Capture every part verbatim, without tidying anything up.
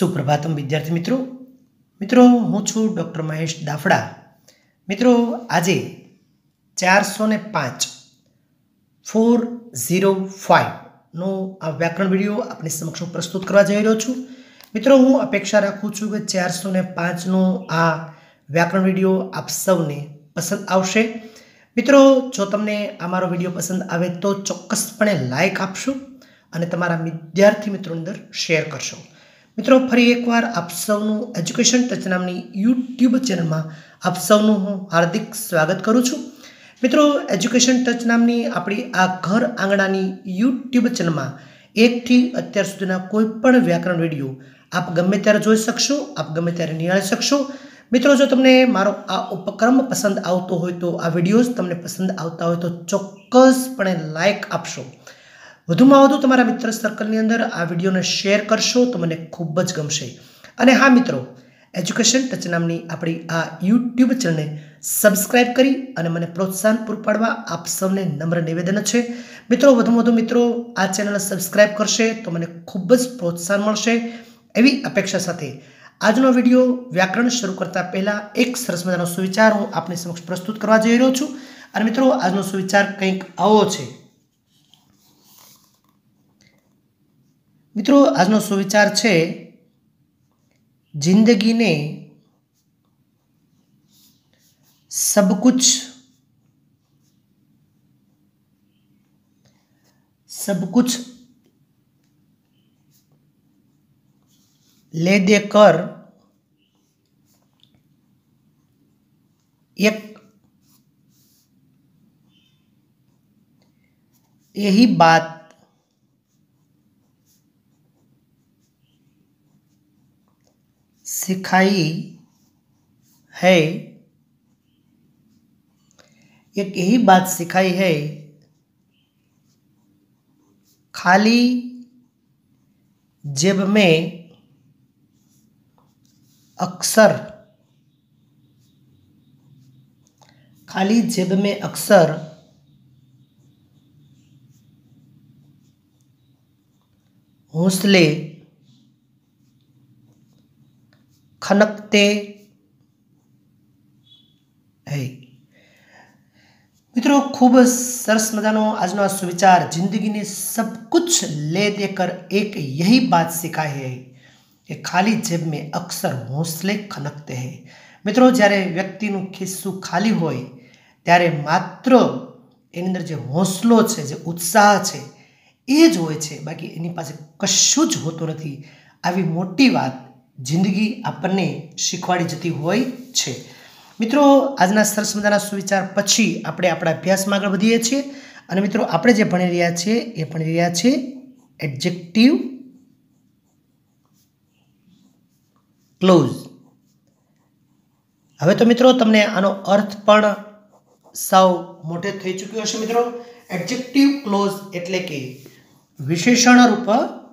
સુપ્રભાતમ વિદ્યાર્થી મિત્રો મિત્રો હું છું ડૉક્ટર મહેશ દાફડા। મિત્રો આજે ચારસો ને પાંચ ફોર ઝીરો ફાઇવનો આ વ્યાકરણ વિડીયો આપણી સમક્ષ પ્રસ્તુત કરવા જઈ રહ્યો છું। મિત્રો હું અપેક્ષા રાખું છું કે ચારસો ને પાંચનો આ વ્યાકરણ વિડીયો આપ સૌને પસંદ આવશે। મિત્રો જો તમને આ મારો વિડીયો પસંદ આવે તો ચોક્કસપણે લાઇક આપશો અને તમારા વિદ્યાર્થી મિત્રો અંદર શેર કરશો। મિત્રો ફરી એકવાર આપ સૌનું એજ્યુકેશન ટચ નામની યુટ્યુબ ચેનલમાં આપ સૌનું હું હાર્દિક સ્વાગત કરું છું। મિત્રો એજ્યુકેશન ટચ નામની આપણી આ ઘર આંગણાની યુટ્યુબ ચેનલમાં એકથી અત્યાર સુધીના કોઈ પણ વ્યાકરણ વિડીયો આપ ગમે ત્યારે જોઈ શકશો, આપ ગમે ત્યારે નિહાળી શકશો। મિત્રો જો તમને મારો આ ઉપક્રમ પસંદ આવતો હોય તો આ વિડીયોઝ તમને પસંદ આવતા હોય તો ચોક્કસપણે લાઇક આપશો। વધુમાં વધુ તમારા મિત્ર સર્કલની અંદર આ વિડીયોને શેર કરશો તો મને ખૂબ જ ગમશે। અને હા મિત્રો, એજ્યુકેશન ટચ નામની આપણી આ યુટ્યુબ ચેનલને સબસ્ક્રાઇબ કરી અને મને પ્રોત્સાહન પૂરું પાડવા આપ સૌને નમ્ર નિવેદન છે। મિત્રો વધુમાં વધુ મિત્રો આ ચેનલને સબસ્ક્રાઇબ કરશે તો મને ખૂબ જ પ્રોત્સાહન મળશે એવી અપેક્ષા સાથે આજનો વિડીયો વ્યાકરણ શરૂ કરતા પહેલાં એક સરસ મજાનો સુવિચાર હું આપની સમક્ષ પ્રસ્તુત કરવા જઈ રહ્યો છું। અને મિત્રો આજનો સુવિચાર કંઈક આવો છે। મિત્રો આજનો સુવિચાર છે, જિંદગીને સબ કુછ सब कुछ ले देकर एक यही बात सिखाई है एक यही बात सिखाई है खाली जेब में अक्सर खाली जेब में अक्सर हौसले खनकते हैं। मित्रों खूब सरस मजानो आजनो आ सुविचार, जिंदगी ने सब कुछ ले देकर एक यही बात सिखाई है कि खाली जेब में अक्सर हौसले खनकते हैं। मित्रों જ્યારે વ્યક્તિનું ખિસ્સું ખાલી હોય ત્યારે માત્ર એની અંદર જે હૌસલો છે, જે ઉત્સાહ છે એ જ હોય છે, બાકી એની પાસે કશું જ હોતું નથી। આવી મોટી વાત જિંદગી આપણને શીખવાડી જતી હોય છે। મિત્રો આજના સરસ મજાના સુવિચાર પછી આપણે આપણા અભ્યાસમાં આગળ વધીએ છીએ। અને મિત્રો આપણે જે ભણી રહ્યા છીએ એ ભણી રહ્યા છીએ એડજેક્ટિવ ક્લોઝ। હવે તો મિત્રો તમને આનો અર્થ પણ સાવ મોટે થઈ ચૂક્યો હશે। મિત્રો એડજેક્ટિવ ક્લોઝ એટલે કે વિશેષણ રૂપ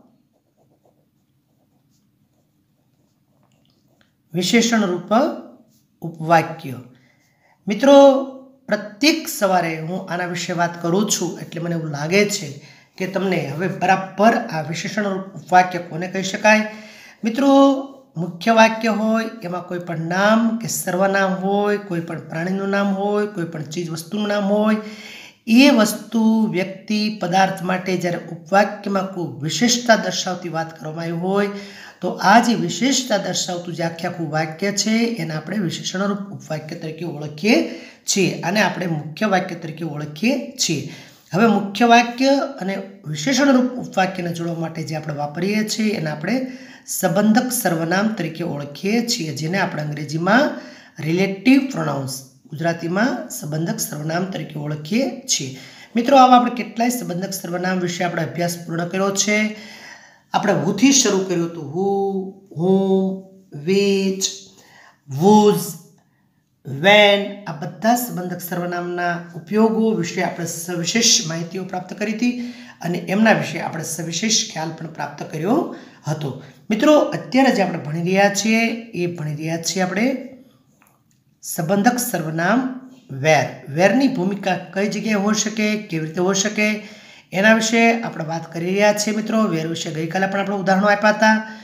વિશેષણ રૂપ ઉપવાક્ય। મિત્રો પ્રત્યેક સવારે હું આના વિશે વાત કરું છું એટલે મને એવું લાગે છે કે તમને હવે બરાબર આ વિશેષણ ઉપવાક્ય કોને કહી શકાય। મિત્રો મુખ્ય વાક્ય હોય એમાં કોઈ પણ નામ કે સર્વનામ હોય, કોઈ પણ પ્રાણીનું નામ હોય, કોઈ પણ ચીજ વસ્તુનું નામ હોય, એ વસ્તુ વ્યક્તિ પદાર્થ માટે જ્યારે ઉપવાક્યમાં કોઈ વિશેષતા દર્શાવતી વાત કરવામાં આવી હોય તો આ જે વિશેષતા દર્શાવતું જે આખે આખું વાક્ય છે એને આપણે વિશેષણરૂપ ઉપવાક્ય તરીકે ઓળખીએ છીએ। આને આપણે મુખ્ય વાક્ય તરીકે ઓળખીએ છીએ। હવે મુખ્ય વાક્ય અને વિશેષણરૂપ ઉપવાક્યને જોડવા માટે જે આપણે વાપરીએ છીએ એને આપણે સંબંધક સર્વનામ તરીકે ઓળખીએ છીએ, જેને આપણે અંગ્રેજીમાં રિલેટિવ પ્રોનાઉન્સ, ગુજરાતીમાં સંબંધક સર્વનામ તરીકે ઓળખીએ છીએ। મિત્રો આવા આપણે કેટલાય સંબંધક સર્વનામ વિશે આપણે અભ્યાસ પૂર્ણ કર્યો છે। આપણે હુથી શરૂ કર્યું હતું, હુ, હું, વિચ, વુઝ, વેન, આ બધા સંબંધક સર્વનામના ઉપયોગો વિશે આપણે સવિશેષ માહિતીઓ પ્રાપ્ત કરી હતી અને એમના વિશે આપણે સવિશેષ ખ્યાલ પણ પ્રાપ્ત કર્યો હતો। મિત્રો અત્યારે જે આપણે ભણી રહ્યા છીએ એ ભણી રહ્યા છીએ આપણે સંબંધક સર્વનામ વેર। વેરની ભૂમિકા કઈ જગ્યાએ હોઈ શકે, કેવી રીતે હોઈ શકે એના વિશે આપણે વાત કરી રહ્યા છીએ। મિત્રો વેર વિશે ગઈકાલે પણ આપણે ઉદાહરણો આપ્યા હતા।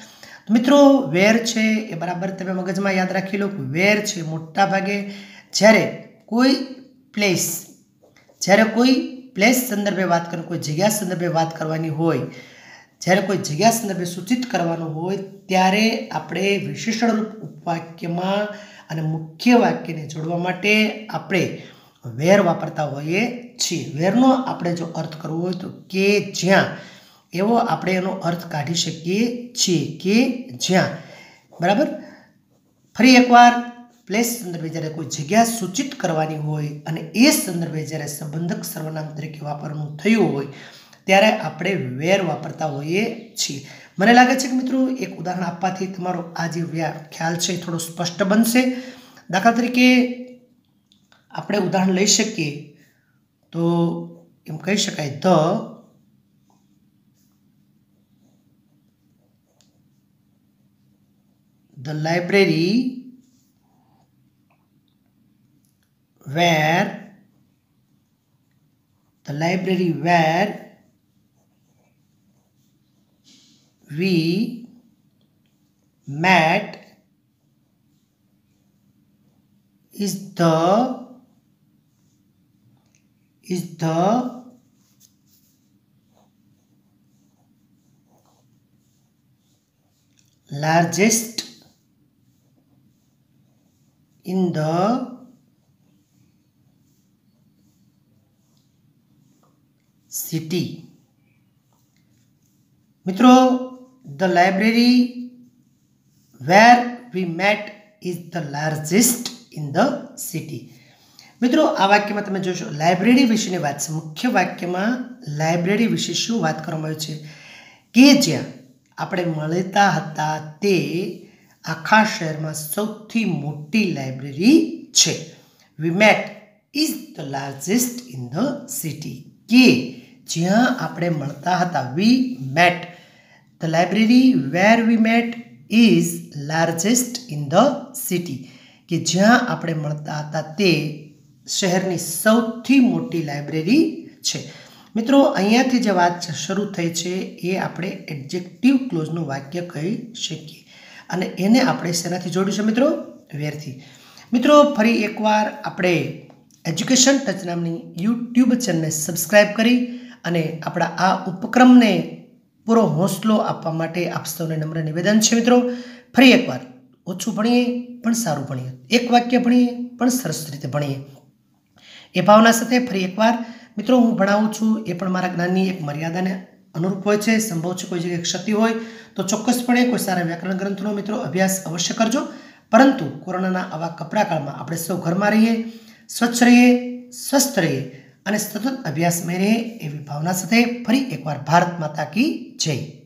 તો મિત્રો વેર છે એ બરાબર તમે મગજમાં યાદ રાખી લો. વેર છે મોટા ભાગે જ્યારે કોઈ પ્લેસ જ્યારે કોઈ પ્લેસ સંદર્ભે વાત કરવાની, કોઈ જગ્યા સંદર્ભે વાત કરવાની હોય, જ્યારે કોઈ જગ્યા સંદર્ભે સૂચિત કરવાનું હોય ત્યારે આપણે વિશેષણ રૂપ ઉપવાક્યમાં અને મુખ્ય વાક્યને જોડવા માટે આપણે વેર વાપરતા હોઈએ છીએ. વેરનો આપણે જો અર્થ કરવો હોય તો કે જ્યાં, એવો આપણે એનો અર્થ કાઢી શકીએ છીએ, કે જ્યાં. બરાબર. ફરી એકવાર, પ્લેસ સંદર્ભે જ્યારે કોઈ જગ્યા સૂચિત કરવાની હોય અને એ સંદર્ભે જ્યારે સંબંધક સર્વનામ તરીકે વાપરવાનું થયું હોય ત્યારે આપણે વેર વાપરતા હોઈએ છીએ. મને લાગે છે કે મિત્રો એક ઉદાહરણ આપવાથી તમારો આ જે ખ્યાલ છે એ થોડો સ્પષ્ટ બનશે. દાખલા તરીકે આપણે ઉદાહરણ લઈ શકીએ તો એમ કહી શકાય, the the library where the library where we met is the is the largest in the city. મિત્રો, the library where we met is the largest in the city. મિત્રો, આ વાક્યમાં તમે જોશો લાઇબ્રેરી વિશેની વાત છે. મુખ્ય વાક્યમાં લાઇબ્રેરી વિશે શું વાત કરવામાં આવી છે? કે જ્યાં આપણે મળતા હતા તે આખા શહેરમાં સૌથી મોટી લાઇબ્રેરી છે. we met is the largest in the city. કે જ્યાં આપણે મળતા હતા, we met. The library where we met is largest in the city. કે જ્યાં આપણે મળતા હતા તે શહેરની સૌથી મોટી લાઇબ્રેરી છે. મિત્રો, અહીંયાથી જે વાત શરૂ થઈ છે એ આપણે એડજેક્ટિવ ક્લોઝનું વાક્ય કહી શકીએ અને એને આપણે શેનાથી જોડીશું મિત્રો? વેરથી. મિત્રો, ફરી એકવાર આપણે એજ્યુકેશન ટચ નામની યુટ્યુબ ચેનલને સબસ્ક્રાઈબ કરી અને આપણા આ ઉપક્રમને પૂરો હોંસલો આપવા માટે આપ સૌને નમ્ર નિવેદન છે. મિત્રો, ફરી એકવાર ઓછું ભણીએ પણ સારું ભણીએ, એક વાક્ય ભણીએ પણ સરસ રીતે ભણીએ એ ભાવના સાથે ફરી એકવાર મિત્રો હું ભણાવું છું એ પણ મારા જ્ઞાનની એક મર્યાદાને અનુરૂપ હોય છે. સંભવ છે કોઈ જગ્યાએ ક્ષતિ હોય તો ચોક્કસપણે કોઈ સારા વ્યાકરણ ગ્રંથનો મિત્રો અભ્યાસ અવશ્ય કરજો. પરંતુ કોરોનાના આવા કપરા કાળમાં આપણે સૌ ઘરમાં રહીએ, સ્વચ્છ રહીએ, સ્વસ્થ રહીએ અને સતત અભ્યાસમાં રહીએ એવી ભાવના સાથે ફરી એકવાર ભારત માતા કી જય.